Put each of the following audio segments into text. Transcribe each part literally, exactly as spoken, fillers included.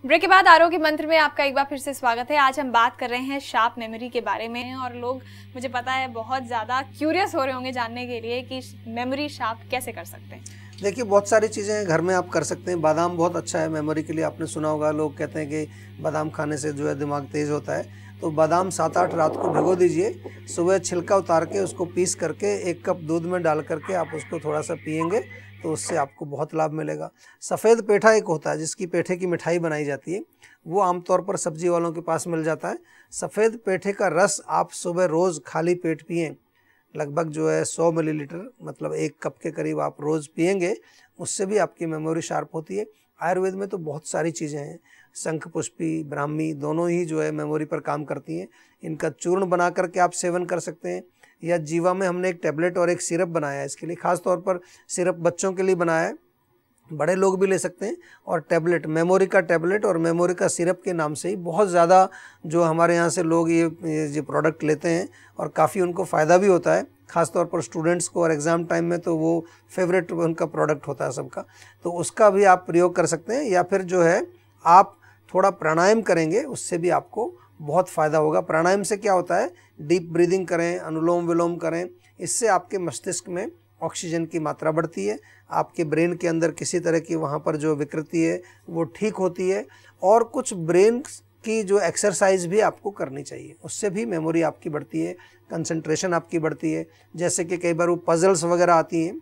Break के बाद आरोग्य मंत्र में आपका एक बार फिर से स्वागत है। आज हम बात कर रहे हैं शार्प मेमोरी के बारे में और लोग, मुझे पता है, बहुत ज़्यादा क्यूरियस हो रहे होंगे जानने के लिए कि मेमोरी शार्प कैसे कर सकते हैं। देखिए, बहुत सारी चीज़ें घर में आप कर सकते हैं। बादाम बहुत अच्छा है मेमोरी के लिए। आपने सुना होगा, लोग कहते हैं कि बादाम खाने से जो है दिमाग तेज़ होता है। तो बादाम सात आठ रात को भिगो दीजिए, सुबह छिलका उतार के उसको पीस करके एक कप दूध में डाल करके आप उसको थोड़ा सा पिएंगे तो उससे आपको बहुत लाभ मिलेगा। सफ़ेद पेठा एक होता है जिसकी पेठे की मिठाई बनाई जाती है, वो आमतौर पर सब्जी वालों के पास मिल जाता है। सफ़ेद पेठे का रस आप सुबह रोज़ खाली पेट पिएं, लगभग जो है सौ मिलीलीटर, मतलब एक कप के करीब आप रोज़ पिएंगे, उससे भी आपकी मेमोरी शार्प होती है। आयुर्वेद में तो बहुत सारी चीज़ें हैं, शंख पुष्पी, ब्राह्मी दोनों ही जो है मेमोरी पर काम करती हैं। इनका चूर्ण बना करके आप सेवन कर सकते हैं, या जीवा में हमने एक टैबलेट और एक सिरप बनाया है इसके लिए। ख़ास तौर पर सिरप बच्चों के लिए बनाया है, बड़े लोग भी ले सकते हैं। और टैबलेट, मेमोरी का टैबलेट और मेमोरी का सिरप के नाम से ही बहुत ज़्यादा जो हमारे यहाँ से लोग ये ये प्रोडक्ट लेते हैं और काफ़ी उनको फ़ायदा भी होता है। ख़ास तौर पर स्टूडेंट्स को और एग्ज़ाम टाइम में तो वो फेवरेट उनका प्रोडक्ट होता है सबका, तो उसका भी आप प्रयोग कर सकते हैं। या फिर जो है आप थोड़ा प्राणायाम करेंगे, उससे भी आपको बहुत फ़ायदा होगा। प्राणायाम से क्या होता है, डीप ब्रीदिंग करें, अनुलोम विलोम करें, इससे आपके मस्तिष्क में ऑक्सीजन की मात्रा बढ़ती है, आपके ब्रेन के अंदर किसी तरह की वहाँ पर जो विकृति है वो ठीक होती है। और कुछ ब्रेन की जो एक्सरसाइज भी आपको करनी चाहिए, उससे भी मेमोरी आपकी बढ़ती है, कंसंट्रेशन आपकी बढ़ती है। जैसे कि कई बार वो पजल्स वगैरह आती हैं,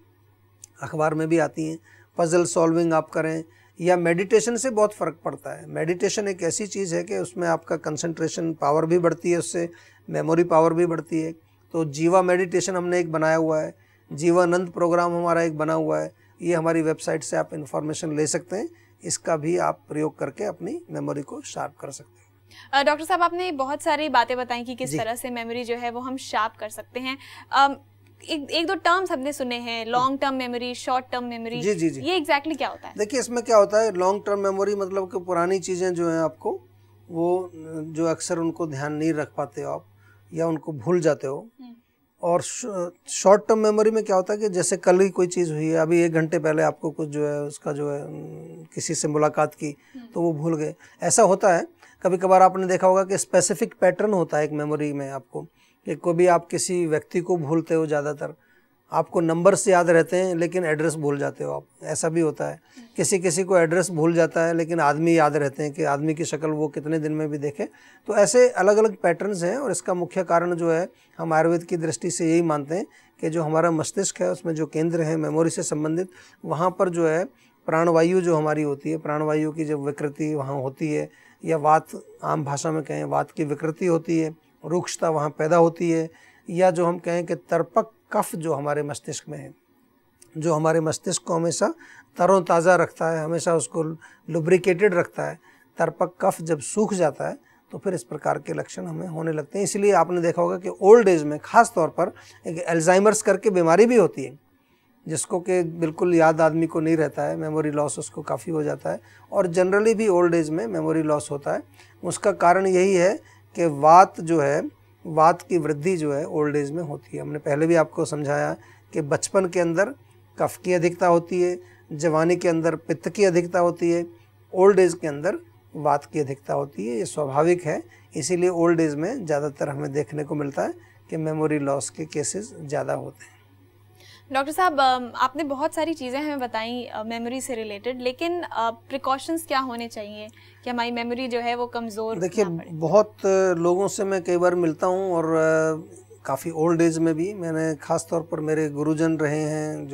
अखबार में भी आती हैं, पजल सॉल्विंग आप करें, या मेडिटेशन से बहुत फ़र्क पड़ता है। मेडिटेशन एक ऐसी चीज़ है कि उसमें आपका कंसंट्रेशन पावर भी बढ़ती है, उससे मेमोरी पावर भी बढ़ती है। तो जीवा मेडिटेशन हमने एक बनाया हुआ है, जीवानंद प्रोग्राम हमारा एक बना हुआ है, ये हमारी वेबसाइट से आप इन्फॉर्मेशन ले सकते हैं। इसका भी आप प्रयोग करके अपनी मेमोरी को शार्प कर सकते हैं। डॉक्टर साहब, आपने बहुत सारी बातें बताई कि किस तरह से मेमोरी जो है वो हम शार्प कर सकते हैं। आ, एक, एक दो टर्म्स हमने सुने हैं, long term memory, short term memory. जी जी जी ये एग्जैक्टली क्या होता है? देखिए, इसमें क्या होता है, लॉन्ग टर्म मेमोरी मतलब कि पुरानी चीज़ें जो हैं आपको वो जो अक्सर उनको ध्यान नहीं रख पाते हो आप, या उनको भूल जाते हो। और शॉर्ट टर्म मेमोरी में क्या होता है कि जैसे कल ही कोई चीज़ हुई है, अभी एक घंटे पहले आपको कुछ जो है उसका जो है किसी से मुलाकात की तो वो भूल गए, ऐसा होता है। कभी कभार आपने देखा होगा कि स्पेसिफिक पैटर्न होता है एक मेमोरी में आपको, कि कभी आप किसी व्यक्ति को भूलते हो, ज़्यादातर आपको नंबर से याद रहते हैं लेकिन एड्रेस भूल जाते हो आप, ऐसा भी होता है। किसी किसी को एड्रेस भूल जाता है लेकिन आदमी याद रहते हैं कि आदमी की शक्ल वो कितने दिन में भी देखे। तो ऐसे अलग अलग पैटर्न्स हैं, और इसका मुख्य कारण जो है हम आयुर्वेद की दृष्टि से यही मानते हैं कि जो हमारा मस्तिष्क है उसमें जो केंद्र है मेमोरी से संबंधित, वहाँ पर जो है प्राणवायु जो हमारी होती है, प्राणवायु की जब विकृति वहाँ होती है, या वात, आम भाषा में कहें वात की विकृति होती है, रुक्षता वहाँ पैदा होती है, या जो हम कहें कि तर्पक कफ जो हमारे मस्तिष्क में है, जो हमारे मस्तिष्क को हमेशा तरोताज़ा रखता है, हमेशा उसको लुब्रिकेटेड रखता है, तर्पक कफ जब सूख जाता है तो फिर इस प्रकार के लक्षण हमें होने लगते हैं। इसलिए आपने देखा होगा कि ओल्ड एज में ख़ास तौर पर एक एल्जाइमर्स करके बीमारी भी होती है, जिसको कि बिल्कुल याद आदमी को नहीं रहता है, मेमोरी लॉस उसको काफ़ी हो जाता है। और जनरली भी ओल्ड एज में मेमोरी लॉस होता है। उसका कारण यही है कि वात जो है, वात की वृद्धि जो है ओल्ड एज में होती है। हमने पहले भी आपको समझाया कि बचपन के अंदर कफ की अधिकता होती है, जवानी के अंदर पित्त की अधिकता होती है, ओल्ड एज के अंदर वात की अधिकता होती है। ये स्वाभाविक है, इसीलिए ओल्ड एज में ज़्यादातर हमें देखने को मिलता है कि मेमोरी लॉस के केसेस ज़्यादा होते हैं। डॉक्टर साहब, आपने बहुत सारी चीज़ें हमें बताई मेमोरी से रिलेटेड, लेकिन प्रिकॉशंस क्या होने चाहिए कि हमारी मेमोरी जो है वो कमज़ोर? देखिए, बहुत लोगों से मैं कई बार मिलता हूँ, और काफ़ी ओल्ड एज में भी मैंने, ख़ास तौर पर मेरे गुरुजन रहे हैं,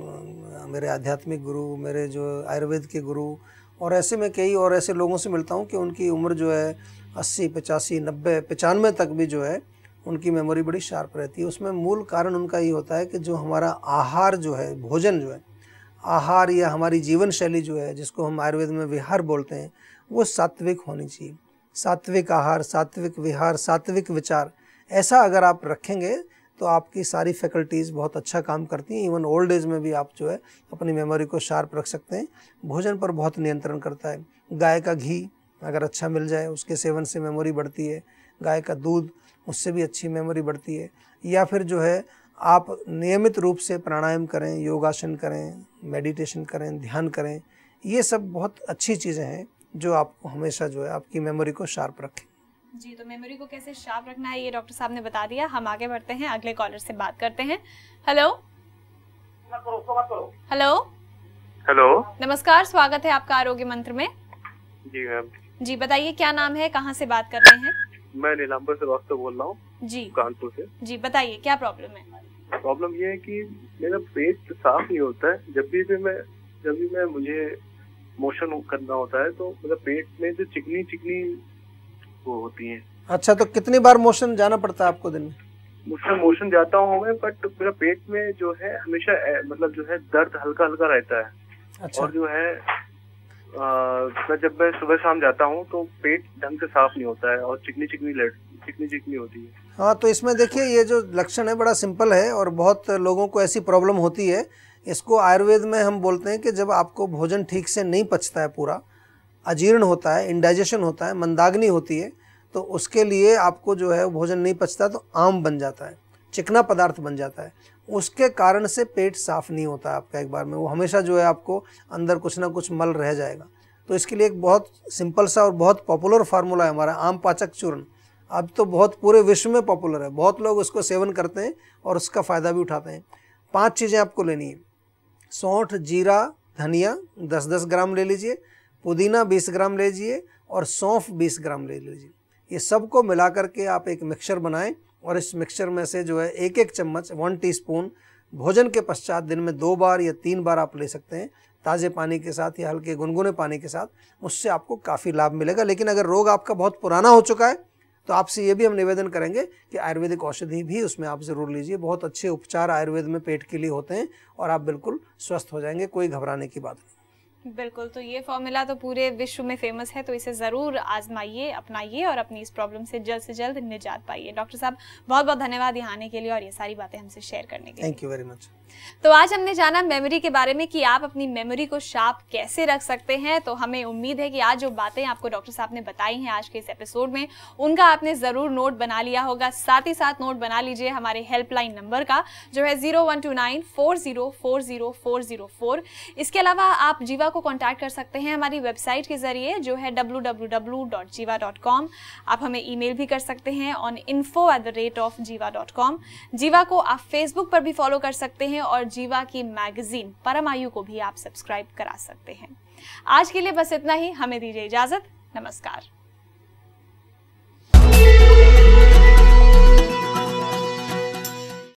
जो मेरे आध्यात्मिक गुरु, मेरे जो आयुर्वेद के गुरु, और ऐसे में कई और ऐसे लोगों से मिलता हूँ कि उनकी उम्र जो है अस्सी, पचासी, नब्बे, पचानवे तक भी जो है उनकी मेमोरी बड़ी शार्प रहती है। उसमें मूल कारण उनका ये होता है कि जो हमारा आहार जो है, भोजन जो है, आहार या हमारी जीवन शैली जो है, जिसको हम आयुर्वेद में विहार बोलते हैं, वो सात्विक होनी चाहिए। सात्विक आहार, सात्विक विहार, सात्विक विचार, ऐसा अगर आप रखेंगे तो आपकी सारी फैकल्टीज़ बहुत अच्छा काम करती हैं। इवन ओल्ड एज में भी आप जो है अपनी मेमोरी को शार्प रख सकते हैं। भोजन पर बहुत नियंत्रण करता है। गाय का घी अगर अच्छा मिल जाए, उसके सेवन से मेमोरी बढ़ती है। गाय का दूध, उससे भी अच्छी मेमोरी बढ़ती है। या फिर जो है आप नियमित रूप से प्राणायाम करें, योगासन करें, मेडिटेशन करें, ध्यान करें, ये सब बहुत अच्छी चीज़ें हैं जो आपको हमेशा जो है आपकी मेमोरी को शार्प रखे। जी, तो मेमोरी को कैसे शार्प रखना है ये डॉक्टर साहब ने बता दिया। हम आगे बढ़ते हैं, अगले कॉलर से बात करते हैं। हेलो हेलो हेलो, नमस्कार, स्वागत है आपका आरोग्य मंत्र में। जी मैम। जी बताइए, क्या नाम है, कहाँ से बात कर रहे हैं? मैं नीलांबर श्रीवास्तव बोल रहा हूँ जी, कानपुर से। जी बताइए, क्या प्रॉब्लम है? प्रॉब्लम ये है कि मेरा पेट साफ नहीं होता है। जब भी मैं जब भी मैं मुझे मोशन करना होता है तो मेरा पेट में जो चिकनी चिकनी वो होती है। अच्छा, तो कितनी बार मोशन जाना पड़ता है आपको दिन में? मुझसे मोशन जाता हूँ मैं, बट मेरा पेट में जो है हमेशा मतलब जो है दर्द हल्का हल्का रहता है। अच्छा। और जो है आ, जब मैं सुबह शाम जाता हूँ तो पेट ढंग से साफ नहीं होता है और चिकनी चिकनी चिकनी चिकनी होती है। हाँ, तो इसमें देखिए ये जो लक्षण है बड़ा सिंपल है और बहुत लोगों को ऐसी प्रॉब्लम होती है। इसको आयुर्वेद में हम बोलते हैं कि जब आपको भोजन ठीक से नहीं पचता है, पूरा अजीर्ण होता है, इंडाइजेशन होता है, मंदाग्नि होती है, तो उसके लिए आपको जो है भोजन नहीं पचता तो आम बन जाता है, चिकना पदार्थ बन जाता है। उसके कारण से पेट साफ नहीं होता आपका एक बार में, वो हमेशा जो है आपको अंदर कुछ ना कुछ मल रह जाएगा। तो इसके लिए एक बहुत सिंपल सा और बहुत पॉपुलर फार्मूला है हमारा आम पाचक चूर्ण। अब तो बहुत पूरे विश्व में पॉपुलर है, बहुत लोग उसको सेवन करते हैं और उसका फ़ायदा भी उठाते हैं। पांच चीज़ें आपको लेनी है। सौंठ, जीरा, धनिया दस दस ग्राम ले लीजिए, पुदीना बीस ग्राम ले लीजिए और सौंफ बीस ग्राम ले लीजिए। ये सबको मिला करके आप एक मिक्सचर बनाएं और इस मिक्सचर में से जो है एक एक चम्मच वन टीस्पून भोजन के पश्चात दिन में दो बार या तीन बार आप ले सकते हैं, ताज़े पानी के साथ या हल्के गुनगुने पानी के साथ। उससे आपको काफ़ी लाभ मिलेगा। लेकिन अगर रोग आपका बहुत पुराना हो चुका है तो आपसे ये भी हम निवेदन करेंगे कि आयुर्वेदिक औषधि भी उसमें आप ज़रूर लीजिए। बहुत अच्छे उपचार आयुर्वेद में पेट के लिए होते हैं और आप बिल्कुल स्वस्थ हो जाएंगे, कोई घबराने की बात नहीं। बिल्कुल, तो ये फॉर्मूला तो पूरे विश्व में फेमस है, तो इसे ज़रूर आजमाइए, अपनाइए और अपनी इस प्रॉब्लम से जल्द से जल्द निजात पाइए। डॉक्टर साहब बहुत बहुत धन्यवाद यहाँ आने के लिए और ये सारी बातें हमसे शेयर करने के लिए। Thank you very much. तो आज हमने जाना मेमोरी के बारे में कि आप अपनी मेमोरी को शार्प कैसे रख सकते हैं। तो हमें उम्मीद है कि आज जो बातें आपको डॉक्टर साहब ने बताई हैं आज के इस एपिसोड में, उनका आपने ज़रूर नोट बना लिया होगा। साथ ही साथ नोट बना लीजिए हमारे हेल्पलाइन नंबर का, जो है zero one two nine four zero four zero four zero four. इसके अलावा आप जीवा को कॉन्टैक्ट कर सकते हैं हमारी वेबसाइट के जरिए, जो है W W W dot Jiva dot com. आप हमें ईमेल भी कर सकते हैं on info at the rate of Jiva dot com. Jiva को आप फेसबुक पर भी फॉलो कर सकते हैं और जीवा की मैगजीन परमायु को भी आप सब्सक्राइब करा सकते हैं। आज के लिए बस इतना ही, हमें दीजिए इजाजत, नमस्कार।